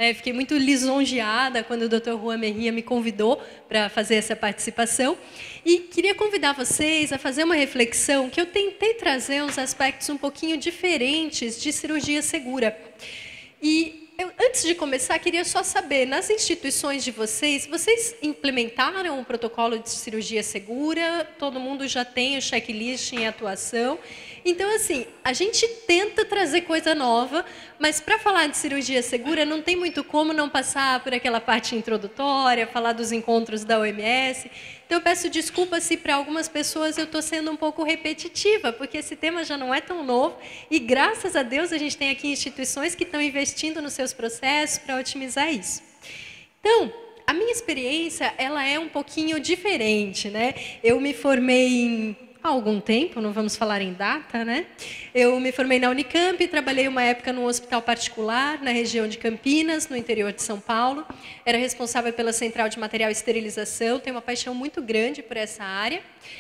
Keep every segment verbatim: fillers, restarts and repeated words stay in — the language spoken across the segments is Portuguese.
É, fiquei muito lisonjeada quando o doutor Juan Merria me convidou para fazer essa participação. E queria convidar vocês a fazer uma reflexão que eu tentei trazer uns aspectos um pouquinho diferentes de cirurgia segura. E eu, antes de começar, queria só saber, nas instituições de vocês, vocês implementaram um protocolo de cirurgia segura? Todo mundo já tem o checklist em atuação? Então, assim, a gente tenta trazer coisa nova, mas para falar de cirurgia segura, não tem muito como não passar por aquela parte introdutória, falar dos encontros da O M S. Então, eu peço desculpa se para algumas pessoas eu estou sendo um pouco repetitiva, porque esse tema já não é tão novo e, graças a Deus, a gente tem aqui instituições que estão investindo nos seus processos para otimizar isso. Então, a minha experiência ela é um pouquinho diferente, né? Eu me formei em há algum tempo, não vamos falar em data, né? Eu me formei na Unicamp, trabalhei uma época num hospital particular, na região de Campinas, no interior de São Paulo. Era responsável pela central de material e esterilização, tenho uma paixão muito grande por essa área.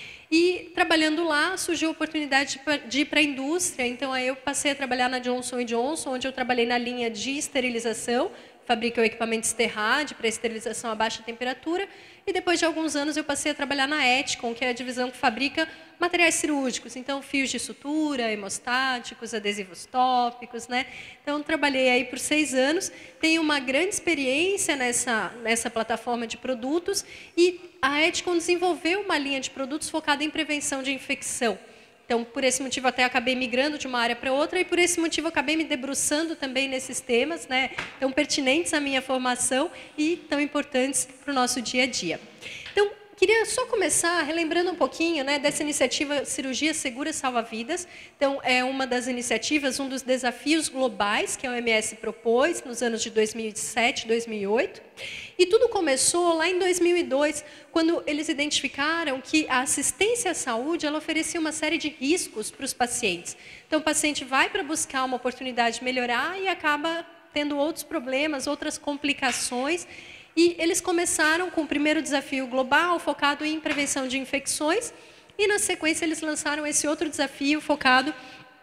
E, trabalhando lá, surgiu a oportunidade de ir para a indústria, então aí eu passei a trabalhar na Johnson e Johnson, onde eu trabalhei na linha de esterilização, fabrica o equipamento Sterrad para esterilização a baixa temperatura, e depois de alguns anos eu passei a trabalhar na Etkon, que é a divisão que fabrica materiais cirúrgicos, então fios de sutura, hemostáticos, adesivos tópicos, né? Então trabalhei aí por seis anos, tenho uma grande experiência nessa, nessa plataforma de produtos, e a Etkon desenvolveu uma linha de produtos focada em prevenção de infecção. Então, por esse motivo, até acabei migrando de uma área para outra e, por esse motivo, acabei me debruçando também nesses temas, né, tão pertinentes à minha formação e tão importantes para o nosso dia a dia. Então, queria só começar relembrando um pouquinho, né, dessa iniciativa Cirurgia Segura Salva Vidas. Então, é uma das iniciativas, um dos desafios globais que a O M S propôs nos anos de dois mil e sete, dois mil e oito. E tudo começou lá em dois mil e dois, quando eles identificaram que a assistência à saúde ela oferecia uma série de riscos para os pacientes. Então, o paciente vai para buscar uma oportunidade de melhorar e acaba tendo outros problemas, outras complicações. E eles começaram com o primeiro desafio global, focado em prevenção de infecções, e, na sequência, eles lançaram esse outro desafio focado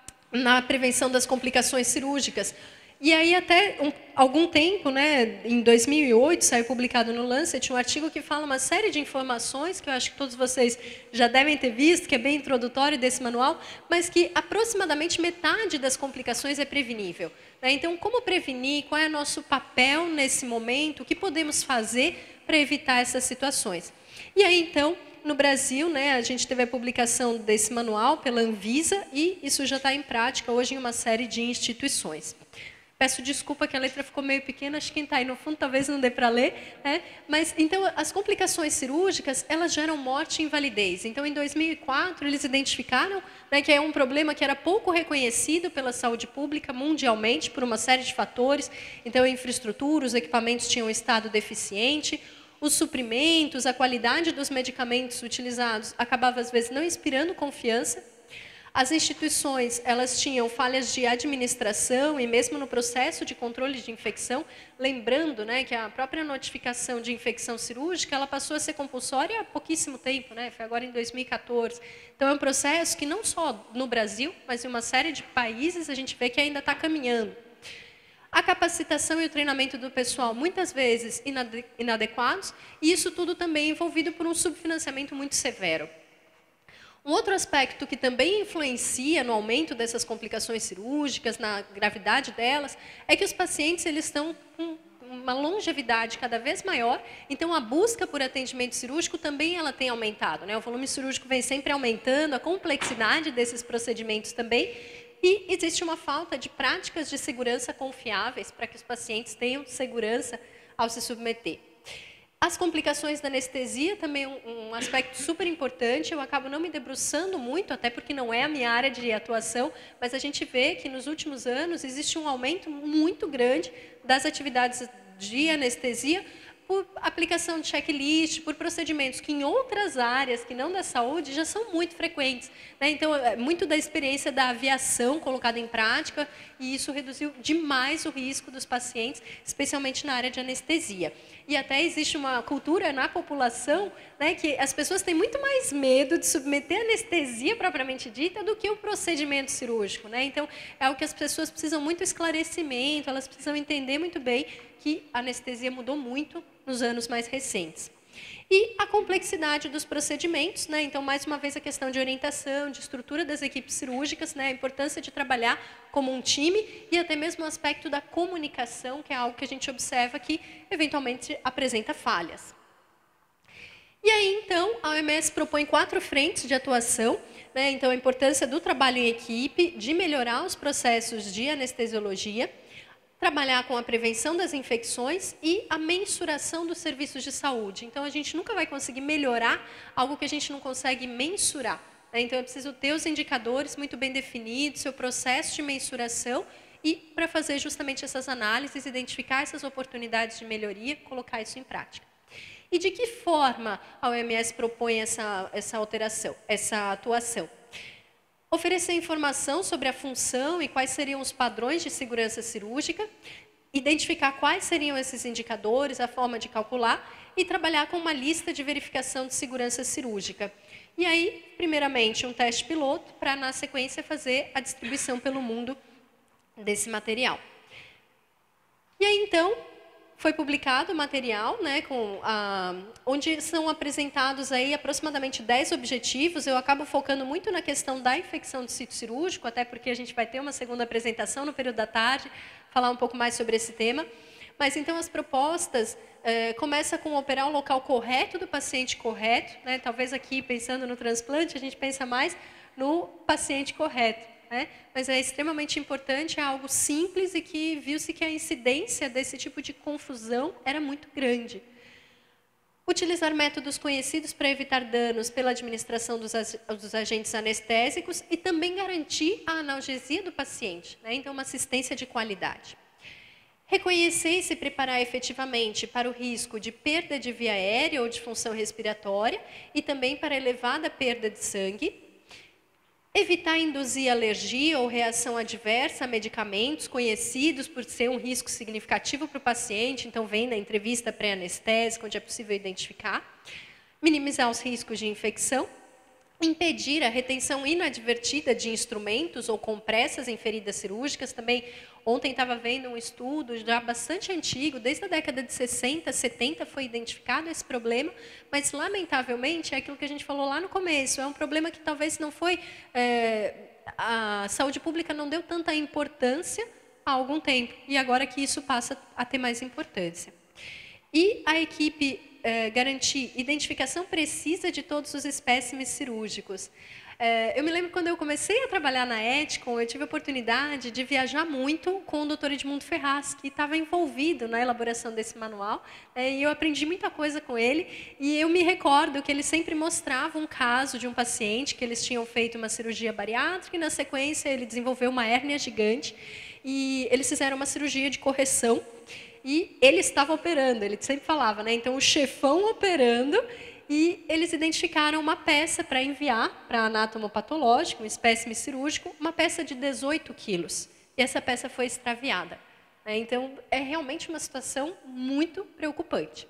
na prevenção das complicações cirúrgicas. E aí, até um, algum tempo, né, em dois mil e oito, saiu publicado no Lancet um artigo que fala uma série de informações, que eu acho que todos vocês já devem ter visto, que é bem introdutório desse manual, mas que aproximadamente metade das complicações é prevenível. Né? Então, como prevenir? Qual é o nosso papel nesse momento? O que podemos fazer para evitar essas situações? E aí, então, no Brasil, né, a gente teve a publicação desse manual pela Anvisa e isso já está em prática hoje em uma série de instituições. Peço desculpa que a letra ficou meio pequena, acho que quem está aí no fundo talvez não dê para ler, né? Mas então as complicações cirúrgicas elas geram morte e invalidez. Então em dois mil e quatro eles identificaram, né, que é um problema que era pouco reconhecido pela saúde pública mundialmente por uma série de fatores. Então a infraestrutura, os equipamentos tinham um estado deficiente, os suprimentos, a qualidade dos medicamentos utilizados acabava às vezes não inspirando confiança. As instituições elas tinham falhas de administração e mesmo no processo de controle de infecção, lembrando, né, que a própria notificação de infecção cirúrgica ela passou a ser compulsória há pouquíssimo tempo, né, foi agora em dois mil e quatorze. Então é um processo que não só no Brasil, mas em uma série de países a gente vê que ainda está caminhando. A capacitação e o treinamento do pessoal, muitas vezes inade- inadequados, e isso tudo também envolvido por um subfinanciamento muito severo. Um outro aspecto que também influencia no aumento dessas complicações cirúrgicas, na gravidade delas, é que os pacientes eles estão com uma longevidade cada vez maior, então a busca por atendimento cirúrgico também ela tem aumentado, né? O volume cirúrgico vem sempre aumentando, a complexidade desses procedimentos também, e existe uma falta de práticas de segurança confiáveis para que os pacientes tenham segurança ao se submeter. As complicações da anestesia também é um, um aspecto super importante, eu acabo não me debruçando muito, até porque não é a minha área de atuação, mas a gente vê que nos últimos anos existe um aumento muito grande das atividades de anestesia por aplicação de checklist, por procedimentos que em outras áreas, que não da saúde, já são muito frequentes. Né? Então, é muito da experiência da aviação colocada em prática, e isso reduziu demais o risco dos pacientes, especialmente na área de anestesia. E até existe uma cultura na população, né, que as pessoas têm muito mais medo de submeter a anestesia propriamente dita do que o procedimento cirúrgico. Né? Então, é algo que as pessoas precisam muito esclarecimento, elas precisam entender muito bem que a anestesia mudou muito nos anos mais recentes. E a complexidade dos procedimentos, né? Então, mais uma vez, a questão de orientação, de estrutura das equipes cirúrgicas, né? A importância de trabalhar como um time e até mesmo o aspecto da comunicação, que é algo que a gente observa que, eventualmente, apresenta falhas. E aí, então, a O M S propõe quatro frentes de atuação, né? Então, a importância do trabalho em equipe, de melhorar os processos de anestesiologia, trabalhar com a prevenção das infecções e a mensuração dos serviços de saúde. Então, a gente nunca vai conseguir melhorar algo que a gente não consegue mensurar, né? Então, é preciso ter os indicadores muito bem definidos, seu processo de mensuração e para fazer justamente essas análises, identificar essas oportunidades de melhoria, colocar isso em prática. E de que forma a O M S propõe essa, essa alteração, essa atuação? Oferecer informação sobre a função e quais seriam os padrões de segurança cirúrgica, identificar quais seriam esses indicadores, a forma de calcular e trabalhar com uma lista de verificação de segurança cirúrgica. E aí, primeiramente, um teste piloto para, na sequência, fazer a distribuição pelo mundo desse material. E aí, então, foi publicado o material, né, com, ah, onde são apresentados aí aproximadamente dez objetivos. Eu acabo focando muito na questão da infecção de sítio cirúrgico, até porque a gente vai ter uma segunda apresentação no período da tarde, falar um pouco mais sobre esse tema. Mas, então, as propostas eh, começam com operar o local correto do paciente correto, né? Talvez aqui, pensando no transplante, a gente pensa mais no paciente correto. É, mas é extremamente importante, é algo simples e que viu-se que a incidência desse tipo de confusão era muito grande. Utilizar métodos conhecidos para evitar danos pela administração dos, dos agentes anestésicos e também garantir a analgesia do paciente, né? Então, uma assistência de qualidade. Reconhecer e se preparar efetivamente para o risco de perda de via aérea ou de função respiratória e também para elevada perda de sangue. Evitar induzir alergia ou reação adversa a medicamentos conhecidos por ser um risco significativo para o paciente, então vem na entrevista pré-anestésica, onde é possível identificar. Minimizar os riscos de infecção. Impedir a retenção inadvertida de instrumentos ou compressas em feridas cirúrgicas. Também, ontem estava vendo um estudo já bastante antigo, desde a década de sessenta, setenta foi identificado esse problema, mas, lamentavelmente, é aquilo que a gente falou lá no começo, é um problema que talvez não foi... É, a saúde pública não deu tanta importância há algum tempo, e agora que isso passa a ter mais importância. E a equipe... É, garantir identificação precisa de todos os espécimes cirúrgicos. É, eu me lembro quando eu comecei a trabalhar na Eticon, eu tive a oportunidade de viajar muito com o doutor Edmundo Ferraz, que estava envolvido na elaboração desse manual, é, e eu aprendi muita coisa com ele, e eu me recordo que ele sempre mostrava um caso de um paciente que eles tinham feito uma cirurgia bariátrica e, na sequência, ele desenvolveu uma hérnia gigante, e eles fizeram uma cirurgia de correção, e ele estava operando, ele sempre falava, né? Então, o chefão operando, e eles identificaram uma peça para enviar para anatomopatológico, um espécime cirúrgico, uma peça de dezoito quilos. E essa peça foi extraviada, né? Então, é realmente uma situação muito preocupante.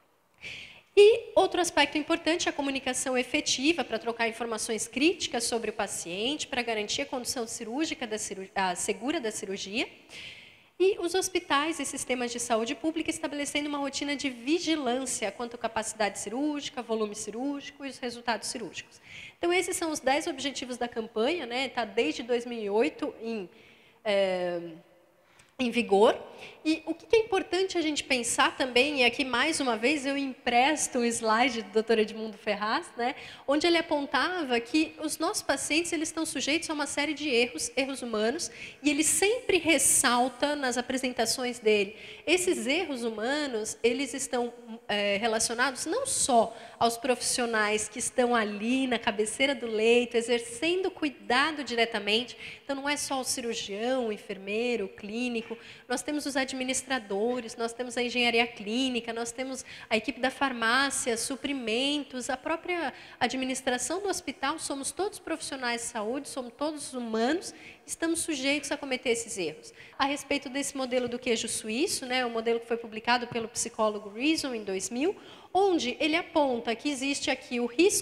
E outro aspecto importante é a comunicação efetiva para trocar informações críticas sobre o paciente, para garantir a condução cirúrgica da cirurgia, a segura da cirurgia. E os hospitais e sistemas de saúde pública estabelecendo uma rotina de vigilância quanto à capacidade cirúrgica, volume cirúrgico e os resultados cirúrgicos. Então, esses são os dez objetivos da campanha, né? Está desde dois mil e oito em, é, em vigor. E o que é importante a gente pensar também, e aqui mais uma vez eu empresto um slide do doutor Edmundo Ferraz, né, onde ele apontava que os nossos pacientes eles estão sujeitos a uma série de erros, erros humanos, e ele sempre ressalta nas apresentações dele. Esses erros humanos, eles estão é, relacionados não só aos profissionais que estão ali na cabeceira do leito, exercendo cuidado diretamente, então não é só o cirurgião, o enfermeiro, o clínico, nós temos os administradores, nós temos a engenharia clínica, nós temos a equipe da farmácia, suprimentos, a própria administração do hospital, somos todos profissionais de saúde, somos todos humanos, estamos sujeitos a cometer esses erros. A respeito desse modelo do queijo suíço, né, o modelo que foi publicado pelo psicólogo Reason em dois mil, onde ele aponta que existe aqui o risco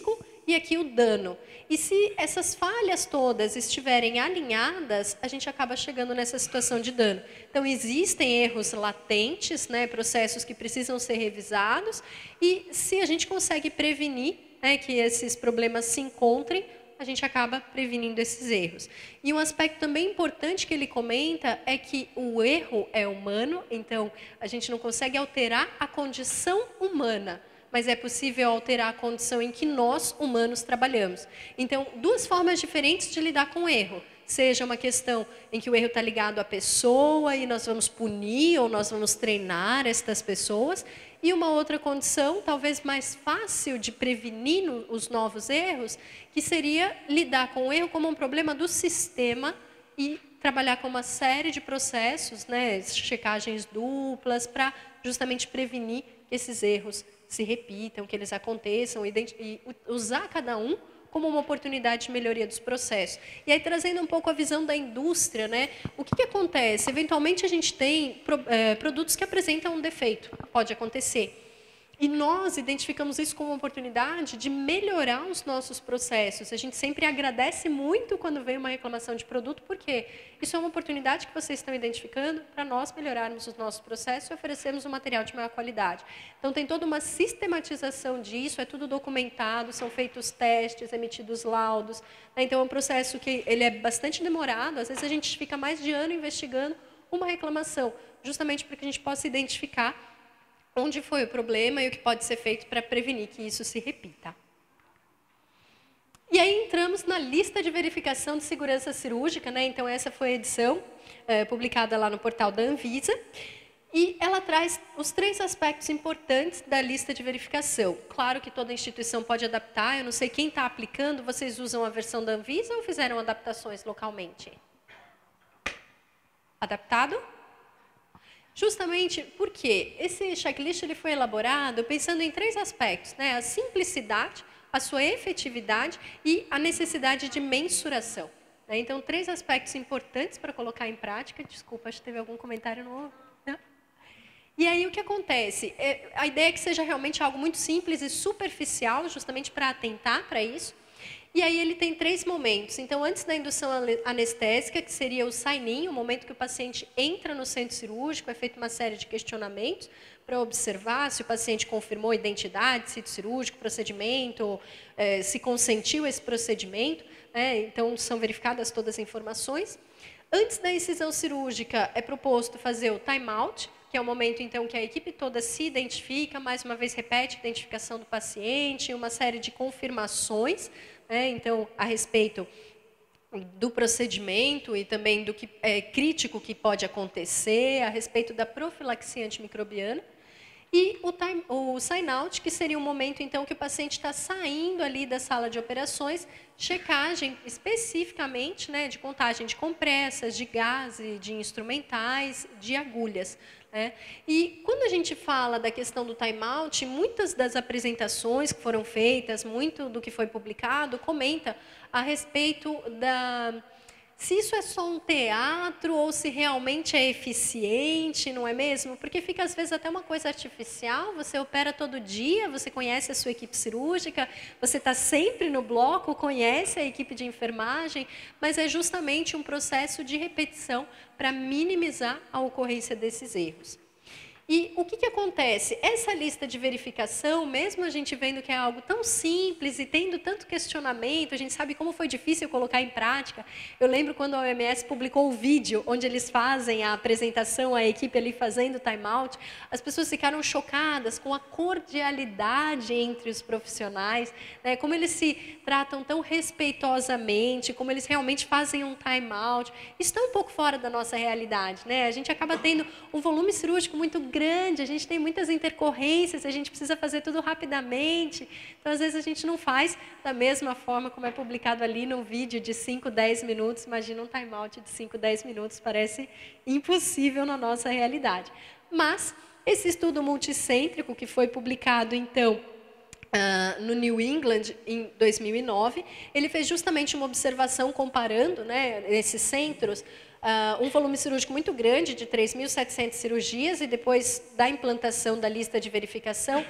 e aqui o dano. E se essas falhas todas estiverem alinhadas, a gente acaba chegando nessa situação de dano. Então, existem erros latentes, né, processos que precisam ser revisados, e se a gente consegue prevenir, né, que esses problemas se encontrem, a gente acaba prevenindo esses erros. E um aspecto também importante que ele comenta é que o erro é humano, então a gente não consegue alterar a condição humana, mas é possível alterar a condição em que nós, humanos, trabalhamos. Então, duas formas diferentes de lidar com o erro. Seja uma questão em que o erro está ligado à pessoa e nós vamos punir ou nós vamos treinar estas pessoas, e uma outra condição, talvez mais fácil de prevenir no, os novos erros, que seria lidar com o erro como um problema do sistema e trabalhar com uma série de processos, né, checagens duplas, para justamente prevenir que esses erros se repitam, que eles aconteçam, e usar cada um como uma oportunidade de melhoria dos processos. E aí, trazendo um pouco a visão da indústria, né? O que, que acontece? Eventualmente, a gente tem pro, é, produtos que apresentam um defeito. Pode acontecer. E nós identificamos isso como uma oportunidade de melhorar os nossos processos. A gente sempre agradece muito quando vem uma reclamação de produto, porque isso é uma oportunidade que vocês estão identificando para nós melhorarmos os nossos processos e oferecermos um material de maior qualidade. Então, tem toda uma sistematização disso, é tudo documentado, são feitos testes, emitidos laudos. Então, é um processo que ele é bastante demorado, às vezes a gente fica mais de ano investigando uma reclamação, justamente para que a gente possa identificar onde foi o problema e o que pode ser feito para prevenir que isso se repita. E aí entramos na lista de verificação de segurança cirúrgica, né? Então essa foi a edição é, publicada lá no portal da Anvisa, e ela traz os três aspectos importantes da lista de verificação. Claro que toda instituição pode adaptar, eu não sei quem está aplicando, vocês usam a versão da Anvisa ou fizeram adaptações localmente? Adaptado? Justamente porque esse checklist ele foi elaborado pensando em três aspectos, né? A simplicidade, a sua efetividade e a necessidade de mensuração. Né? Então, três aspectos importantes para colocar em prática. Desculpa, acho que teve algum comentário novo. Não? E aí, o que acontece? É, a ideia é que seja realmente algo muito simples e superficial, justamente para atentar para isso. E aí ele tem três momentos. Então, antes da indução anestésica, que seria o sign-in, o momento que o paciente entra no centro cirúrgico, é feita uma série de questionamentos para observar se o paciente confirmou a identidade, sítio cirúrgico, procedimento, eh, se consentiu esse procedimento. Né? Então, são verificadas todas as informações. Antes da incisão cirúrgica, é proposto fazer o time-out, que é o momento, então, que a equipe toda se identifica, mais uma vez repete a identificação do paciente, uma série de confirmações, né? Então, a respeito do procedimento e também do que é crítico que pode acontecer, a respeito da profilaxia antimicrobiana. E o, time, o sign-out, que seria um momento, então, que o paciente está saindo ali da sala de operações, checagem especificamente, né, de contagem de compressas, de gás, de instrumentais, de agulhas. Né? E quando a gente fala da questão do time-out, muitas das apresentações que foram feitas, muito do que foi publicado, comenta a respeito da... se isso é só um teatro ou se realmente é eficiente, não é mesmo? Porque fica, às vezes, até uma coisa artificial, você opera todo dia, você conhece a sua equipe cirúrgica, você está sempre no bloco, conhece a equipe de enfermagem, mas é justamente um processo de repetição para minimizar a ocorrência desses erros. E o que, que acontece? Essa lista de verificação, mesmo a gente vendo que é algo tão simples e tendo tanto questionamento, a gente sabe como foi difícil colocar em prática. Eu lembro quando a O M S publicou o vídeo onde eles fazem a apresentação, a equipe ali fazendo time-out, as pessoas ficaram chocadas com a cordialidade entre os profissionais, né? Como eles se tratam tão respeitosamente, como eles realmente fazem um time-out. Isso está um pouco fora da nossa realidade, né? A gente acaba tendo um volume cirúrgico muito grande, a gente tem muitas intercorrências, a gente precisa fazer tudo rapidamente, então às vezes a gente não faz da mesma forma como é publicado ali num vídeo de cinco, dez minutos, imagina um time-out de cinco, dez minutos, parece impossível na nossa realidade. Mas esse estudo multicêntrico que foi publicado então Uh, no New England, em dois mil e nove, ele fez justamente uma observação comparando, né, esses centros, uh, um volume cirúrgico muito grande, de três mil e setecentas cirurgias, e depois da implantação da lista de verificação,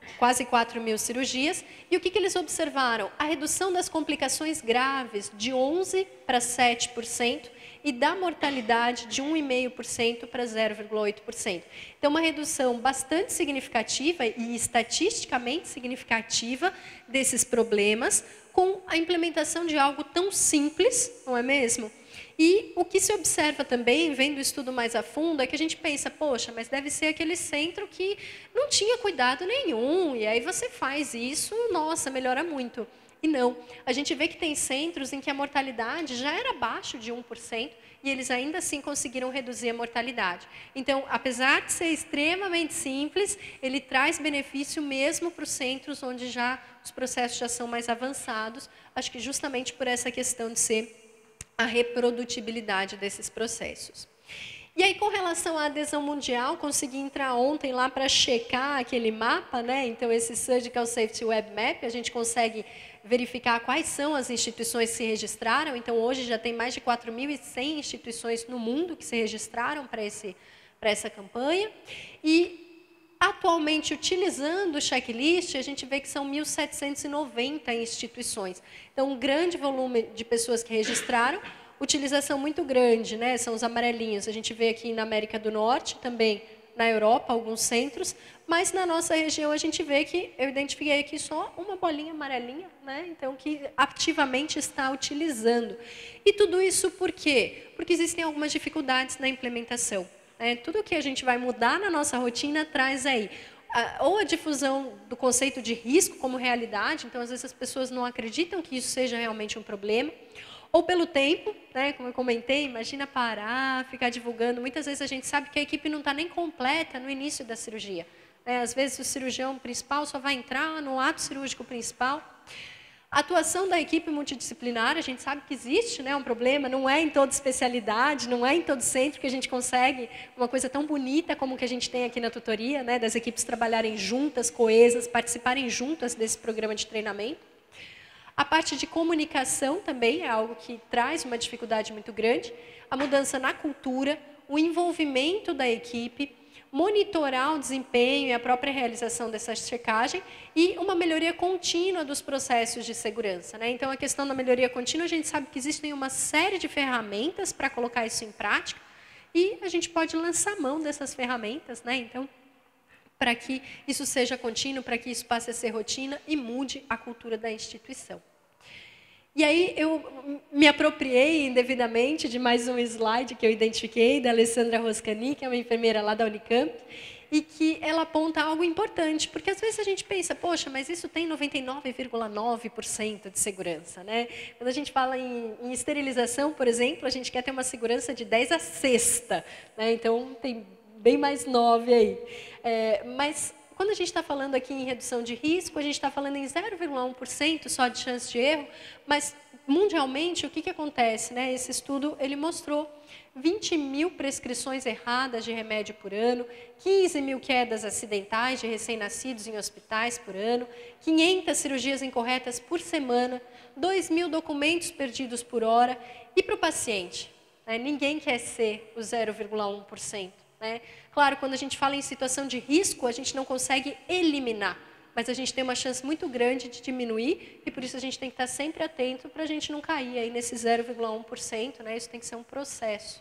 quase quatro mil cirurgias. E o que, que eles observaram? A redução das complicações graves de onze para sete por cento e da mortalidade de um vírgula cinco por cento para zero vírgula oito por cento. Então, uma redução bastante significativa e estatisticamente significativa desses problemas com a implementação de algo tão simples, não é mesmo? E o que se observa também, vendo o estudo mais a fundo, é que a gente pensa, poxa, mas deve ser aquele centro que não tinha cuidado nenhum, e aí você faz isso, nossa, melhora muito. E não, a gente vê que tem centros em que a mortalidade já era abaixo de um por cento, e eles ainda assim conseguiram reduzir a mortalidade. Então, apesar de ser extremamente simples, ele traz benefício mesmo para os centros onde já os processos já são mais avançados, acho que justamente por essa questão de ser a reprodutibilidade desses processos. E aí, com relação à adesão mundial, consegui entrar ontem lá para checar aquele mapa, né? Então, esse Surgical Safety Web Map, a gente consegue verificar quais são as instituições que se registraram. Então, hoje já tem mais de quatro mil e cem instituições no mundo que se registraram para esse, para essa campanha. E, atualmente, utilizando o checklist, a gente vê que são mil setecentas e noventa instituições. Então, um grande volume de pessoas que registraram. Utilização muito grande, né? São os amarelinhos. A gente vê aqui na América do Norte, também na Europa, alguns centros, mas na nossa região a gente vê que eu identifiquei aqui só uma bolinha amarelinha, né? Então, que ativamente está utilizando. E tudo isso por quê? Porque existem algumas dificuldades na implementação. Né? Tudo que a gente vai mudar na nossa rotina traz aí ou a difusão do conceito de risco como realidade, então, às vezes, as pessoas não acreditam que isso seja realmente um problema, ou pelo tempo, né, como eu comentei, imagina parar, ficar divulgando. Muitas vezes a gente sabe que a equipe não está nem completa no início da cirurgia. Né? Às vezes o cirurgião principal só vai entrar no ato cirúrgico principal. A atuação da equipe multidisciplinar, a gente sabe que existe, né, um problema, não é em toda especialidade, não é em todo centro que a gente consegue uma coisa tão bonita como que a gente tem aqui na tutoria, né, das equipes trabalharem juntas, coesas, participarem juntas desse programa de treinamento. A parte de comunicação também é algo que traz uma dificuldade muito grande. A mudança na cultura, o envolvimento da equipe, monitorar o desempenho e a própria realização dessa checagem e uma melhoria contínua dos processos de segurança. Né? Então, a questão da melhoria contínua, a gente sabe que existem uma série de ferramentas para colocar isso em prática e a gente pode lançar mão dessas ferramentas, né? Então, para que isso seja contínuo, para que isso passe a ser rotina e mude a cultura da instituição. E aí eu me apropriei indevidamente de mais um slide que eu identifiquei, da Alessandra Roscani, que é uma enfermeira lá da Unicamp, e que ela aponta algo importante, porque às vezes a gente pensa, poxa, mas isso tem noventa e nove vírgula nove por cento de segurança. Né? Quando a gente fala em, em esterilização, por exemplo, a gente quer ter uma segurança de dez a sexta, né? Então tem bem mais nove aí. É, mas, quando a gente está falando aqui em redução de risco, a gente está falando em zero vírgula um por cento só de chance de erro, mas, mundialmente, o que, que acontece? Né? Esse estudo ele mostrou vinte mil prescrições erradas de remédio por ano, quinze mil quedas acidentais de recém-nascidos em hospitais por ano, quinhentas cirurgias incorretas por semana, dois mil documentos perdidos por hora. E para o paciente? Né? Ninguém quer ser o zero vírgula um por cento. Né? Claro, quando a gente fala em situação de risco, a gente não consegue eliminar, mas a gente tem uma chance muito grande de diminuir e por isso a gente tem que estar sempre atento para a gente não cair aí nesse zero vírgula um por cento, né? Isso tem que ser um processo.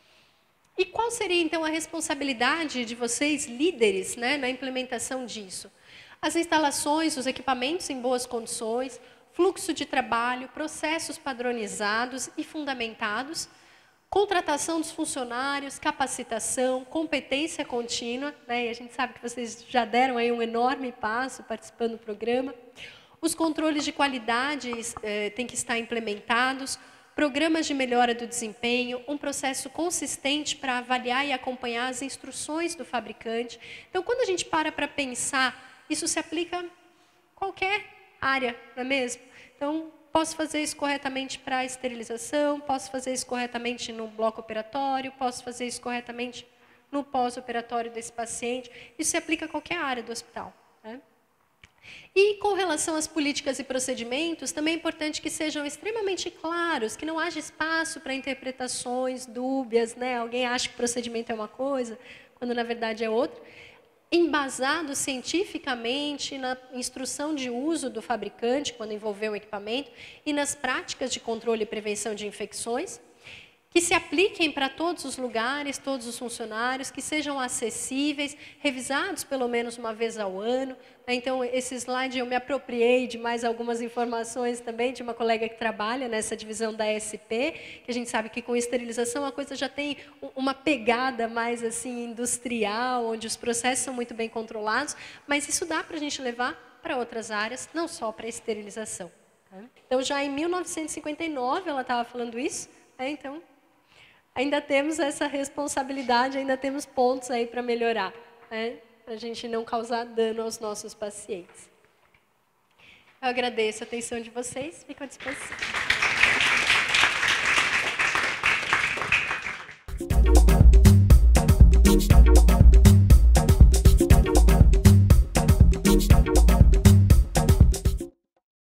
E qual seria, então, a responsabilidade de vocês, líderes, né, na implementação disso? As instalações, os equipamentos em boas condições, fluxo de trabalho, processos padronizados e fundamentados, contratação dos funcionários, capacitação, competência contínua, né? E a gente sabe que vocês já deram aí um enorme passo participando do programa. Os controles de qualidade eh, têm que estar implementados, programas de melhora do desempenho, um processo consistente para avaliar e acompanhar as instruções do fabricante. Então, quando a gente para para pensar, isso se aplica a qualquer área, não é mesmo? Então, posso fazer isso corretamente para a esterilização, posso fazer isso corretamente no bloco operatório, posso fazer isso corretamente no pós-operatório desse paciente. Isso se aplica a qualquer área do hospital. Né? E com relação às políticas e procedimentos, também é importante que sejam extremamente claros, que não haja espaço para interpretações dúbias, né? Alguém acha que o procedimento é uma coisa, quando na verdade é outra. embasado cientificamente na instrução de uso do fabricante, quando envolver o equipamento, e nas práticas de controle e prevenção de infecções, que se apliquem para todos os lugares, todos os funcionários, que sejam acessíveis, revisados pelo menos uma vez ao ano. Então, esse slide eu me apropriei de mais algumas informações também de uma colega que trabalha nessa divisão da S P, que a gente sabe que com esterilização a coisa já tem uma pegada mais assim industrial, onde os processos são muito bem controlados, mas isso dá para a gente levar para outras áreas, não só para a esterilização. Então, já em mil novecentos e cinquenta e nove ela estava falando isso, né? Então, ainda temos essa responsabilidade, ainda temos pontos aí para melhorar, né? Para a gente não causar dano aos nossos pacientes. Eu agradeço a atenção de vocês, fico à disposição.